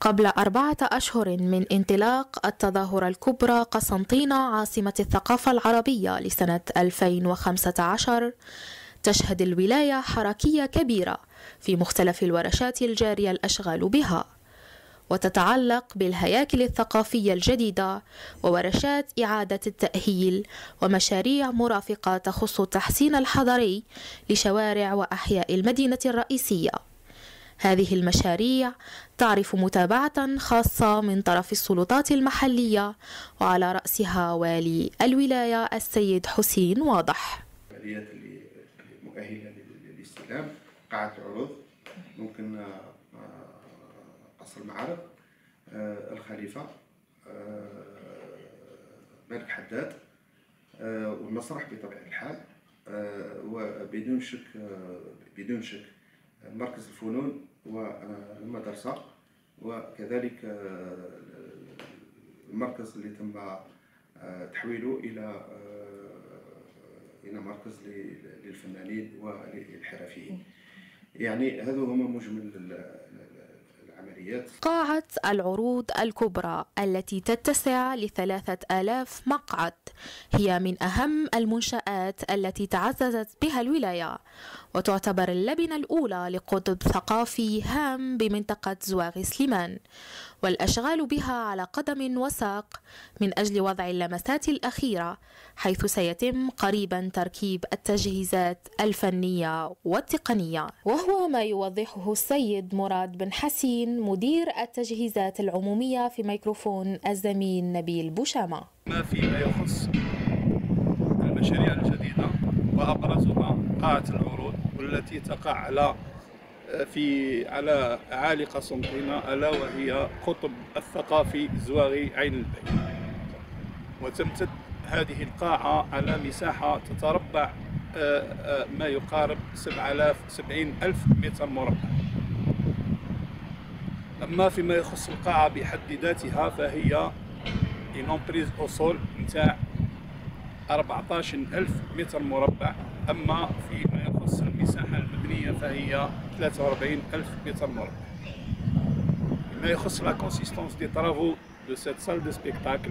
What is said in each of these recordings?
قبل 4 أشهر من انطلاق التظاهرة الكبرى قسنطينة عاصمة الثقافة العربية لسنة 2015، تشهد الولاية حركية كبيرة في مختلف الورشات الجارية الأشغال بها، وتتعلق بالهياكل الثقافية الجديدة وورشات إعادة التأهيل ومشاريع مرافقة تخص التحسين الحضري لشوارع وأحياء المدينة الرئيسية. هذه المشاريع تعرف متابعة خاصة من طرف السلطات المحلية، وعلى رأسها والي الولاية السيد حسين واضح. الآليات المؤهلة للاستلام، قاعة العروض، ممكن قصر المعارض، الخليفة، ملك حداد، والمسرح بطبيعة الحال، وبدون شك مركز الفنون والمدرسة، وكذلك المركز اللي تم تحويله إلى مركز للفنانين وللحرفيين. يعني هذا هو مجمل العمليات. قاعة العروض الكبرى التي تتسع ل3000 مقعد هي من أهم المنشآت التي تعززت بها الولاية، وتعتبر اللبنة الأولى لقطب ثقافي هام بمنطقة زواغ سليمان، والأشغال بها على قدم وساق من أجل وضع اللمسات الأخيرة، حيث سيتم قريبا تركيب التجهيزات الفنية والتقنية، وهو ما يوضحه السيد مراد بن حسين مدير التجهيزات العمومية في ميكروفون الزميل نبيل بوشامة. ما فيما يخص المشاريع الجديدة وأبرزها قاعة العروض، والتي تقع على أعالي قسنطينة، ألا وهي قطب الثقافي زواغي عين البي. وتمتد هذه القاعة على مساحة تتربع ما يقارب 70,000 متر مربع. أما فيما يخص القاعة بحد ذاتها فهي إنومبريز أوسول نتاع 14,000 متر مربع، أما فيما يخص المساحة المبنية فهي 43,000 متر مربع. فيما يخص la consistance des travaux de cette salle de spectacle,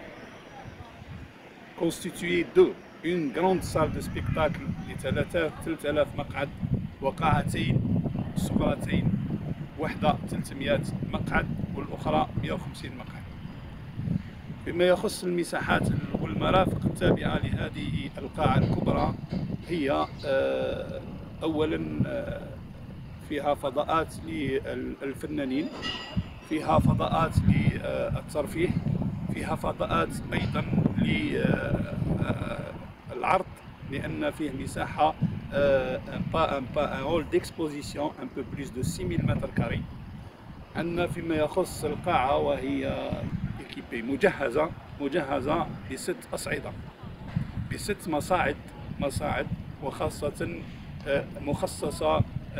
constituée de une grande salle de spectacle ل3000 مقعد وقاعتين صغرتين، واحدة 300 مقعد والأخرى 150 مقعد. فيما يخص المساحات والمرافق التابعة لهذه القاعة الكبرى، هي أولا فيها فضاءات للفنانين، فيها فضاءات للترفيه، فيها فضاءات أيضا للعرض، لأن فيه مساحة un hall d'exposition un peu plus de 6,000 متر كاري. عندنا فيما يخص القاعة وهي مجهزة ب6 أصعدة، ب6 مصاعد، وخاصة مخصصة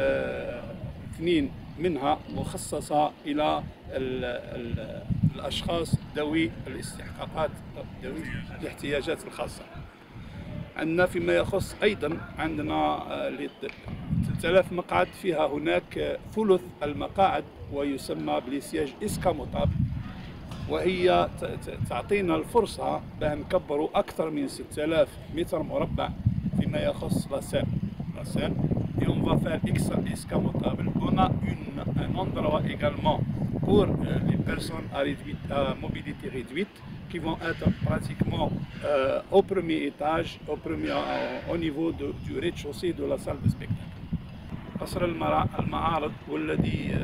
2 منها مخصصة إلى الأشخاص ذوي الاستحقاقات، ذوي الاحتياجات الخاصة. عندنا فيما يخص أيضا عندنا 3000 مقعد، فيها هناك ثلث المقاعد ويسمى بليسياج إسكاموطاب، وهي تعطينا الفرصة بأن نكبروا أكثر من 6000 متر مربع فيما يخص لاسين. Et on va faire escamotable. On a un endroit également pour les personnes à mobilité réduite qui vont être pratiquement au premier étage, au niveau du rez-de-chaussée de la salle de spectacle. قصر المعارض والذي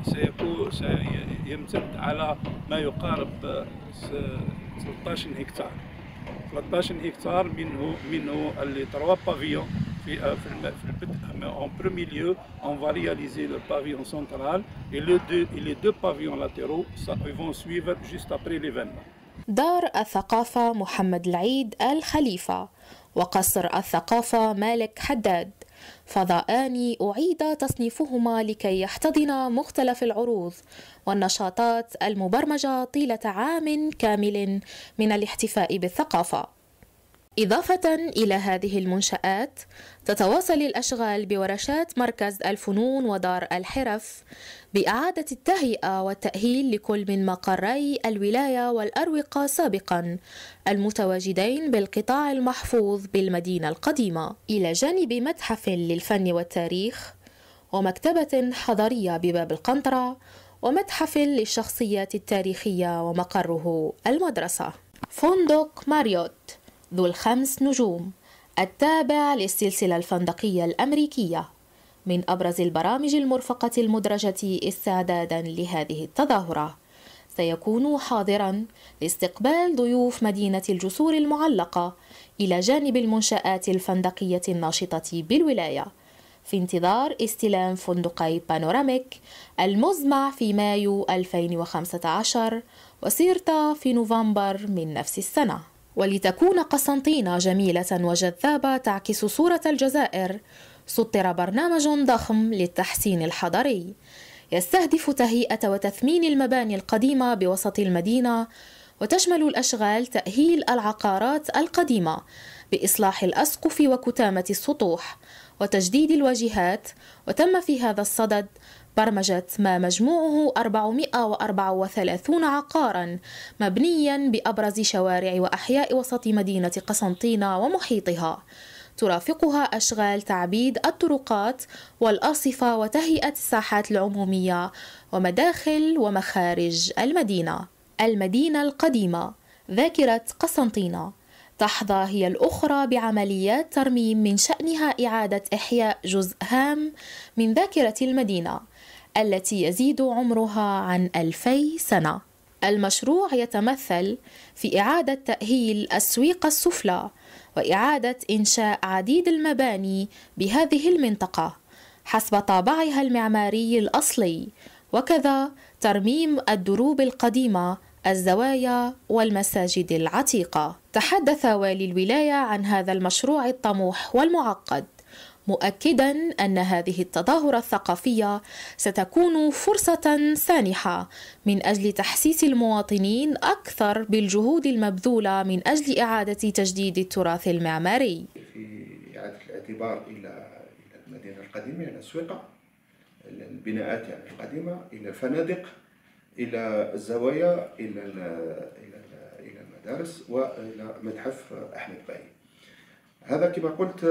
سيمتد على ما يقارب 13 هكتار. 13 هكتار منه les 3 pavillons. En premier lieu, on va réaliser le pavillon central et les 2 pavillons latéraux vont suivre juste après l'événement. دار الثقافة محمد العيد الخليفة وقصر الثقافة مالك حداد فضاءان أعيد تصنيفهما لكي يحتضن مختلف العروض والنشاطات المبرمجة طيلة عام كامل من الاحتفاء بالثقافة. إضافة إلى هذه المنشآت، تتواصل الأشغال بورشات مركز الفنون ودار الحرف بإعادة التهيئة والتأهيل لكل من مقري الولاية والأروقة سابقاً المتواجدين بالقطاع المحفوظ بالمدينة القديمة، إلى جانب متحف للفن والتاريخ ومكتبة حضرية بباب القنطرة ومتحف للشخصيات التاريخية ومقره المدرسة. فندق ماريوت ذو ال5 نجوم التابع للسلسلة الفندقية الأمريكية من أبرز البرامج المرفقة المدرجة استعدادا لهذه التظاهرة، سيكون حاضرا لاستقبال ضيوف مدينة الجسور المعلقة إلى جانب المنشآت الفندقية الناشطة بالولاية، في انتظار استلام فندقي بانوراميك المزمع في مايو 2015 وسيرتا في نوفمبر من نفس السنة. ولتكون قسنطينة جميلة وجذابة تعكس صورة الجزائر، سطر برنامج ضخم للتحسين الحضري يستهدف تهيئة وتثمين المباني القديمة بوسط المدينة، وتشمل الأشغال تأهيل العقارات القديمة بإصلاح الأسقف وكتامة السطوح وتجديد الواجهات. وتم في هذا الصدد برمجة ما مجموعه 434 عقاراً مبنياً بأبرز شوارع وأحياء وسط مدينة قسنطينة ومحيطها، ترافقها أشغال تعبيد الطرقات والأرصفة وتهيئة الساحات العمومية ومداخل ومخارج المدينة. المدينة القديمة ذاكرة قسنطينة تحظى هي الأخرى بعمليات ترميم من شأنها إعادة إحياء جزء هام من ذاكرة المدينة التي يزيد عمرها عن 2000 سنة. المشروع يتمثل في إعادة تأهيل السويق السفلى وإعادة إنشاء عديد المباني بهذه المنطقة حسب طابعها المعماري الأصلي، وكذا ترميم الدروب القديمة، الزوايا والمساجد العتيقة. تحدث والي الولاية عن هذا المشروع الطموح والمعقد، مؤكداً أن هذه التظاهرة الثقافية ستكون فرصة سانحة من أجل تحسيس المواطنين أكثر بالجهود المبذولة من أجل إعادة تجديد التراث المعماري. في إعادة الاعتبار إلى المدينة القديمة، إلى الأسواق، البناءات يعني القديمة، إلى الفنادق، إلى الزوايا، إلى المدارس، وإلى متحف أحمد باي. هذا كما قلت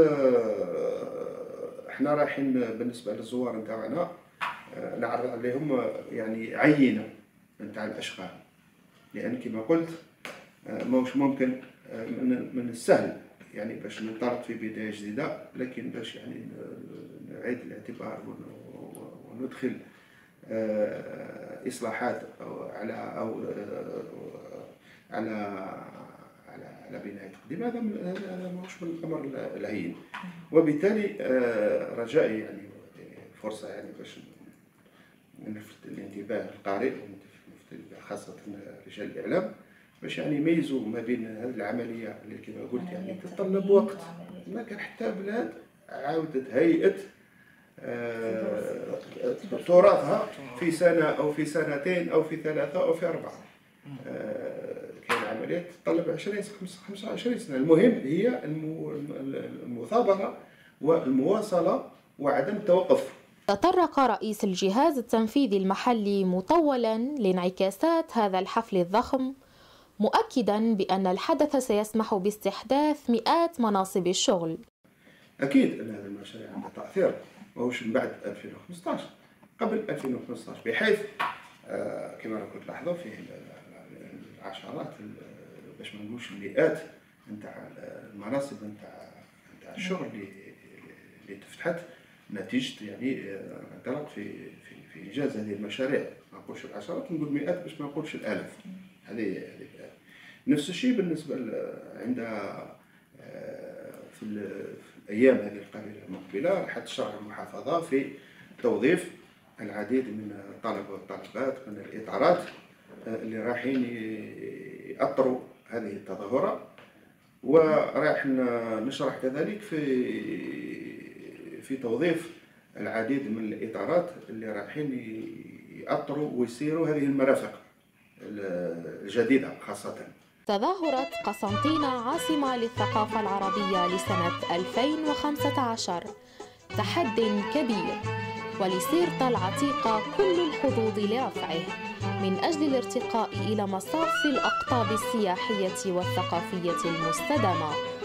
احنا رايحين بالنسبة للزوار نتاعنا نعرض عليهم يعني عينة نتاع الأشغال، لأن كما قلت ماهوش ممكن من السهل يعني باش ننطلق في بداية جديدة، لكن باش يعني نعيد الاعتبار وندخل إصلاحات على بناية تقديم، هذا مش من الأمر الهين. وبالتالي رجائي يعني فرصة يعني باش نلفت الانتباه القارئ خاصة رجال الإعلام باش يعني يميزوا ما بين هذه العملية اللي كما قلت يعني تتطلب وقت. ما كان حتى بلاد عاودت هيئة تراثها في سنة أو في سنتين أو في 3 أو في 4. كاين عمليات تتطلب 25 سنة. المهم هي المثابرة والمواصلة وعدم التوقف. تطرق رئيس الجهاز التنفيذي المحلي مطولا لانعكاسات هذا الحفل الضخم، مؤكدا بأن الحدث سيسمح باستحداث مئات مناصب الشغل. أكيد أن هذا المشاريع عندها تأثير، ماهوش من بعد 2015، قبل 2015، بحيث كما راكم تلاحظوا فيه العشرات باش ما نقولش المئات نتاع المناصب نتاع الشغل اللي تفتحت نتيجة يعني انطلاق في إنجاز هذه المشاريع. ما نقولش العشرات، نقول مئات باش ما نقولش الآلاف. هذه نفس الشيء بالنسبة عندها في الأيام هذه القليلة المقبلة راح تشرع المحافظة في توظيف العديد من الطلبة والطالبات من الإطارات اللي رايحين يأطروا هذه التظاهرة، وراح نشرح كذلك في توظيف العديد من الإطارات اللي رايحين يأطروا ويسيروا هذه المرافق الجديدة خاصة. تظاهرت قسنطينة عاصمة للثقافة العربية لسنة 2015 تحد كبير، ولسيرتا العتيقة كل الحظوظ لرفعه من أجل الارتقاء إلى مصاف الأقطاب السياحية والثقافية المستدامة.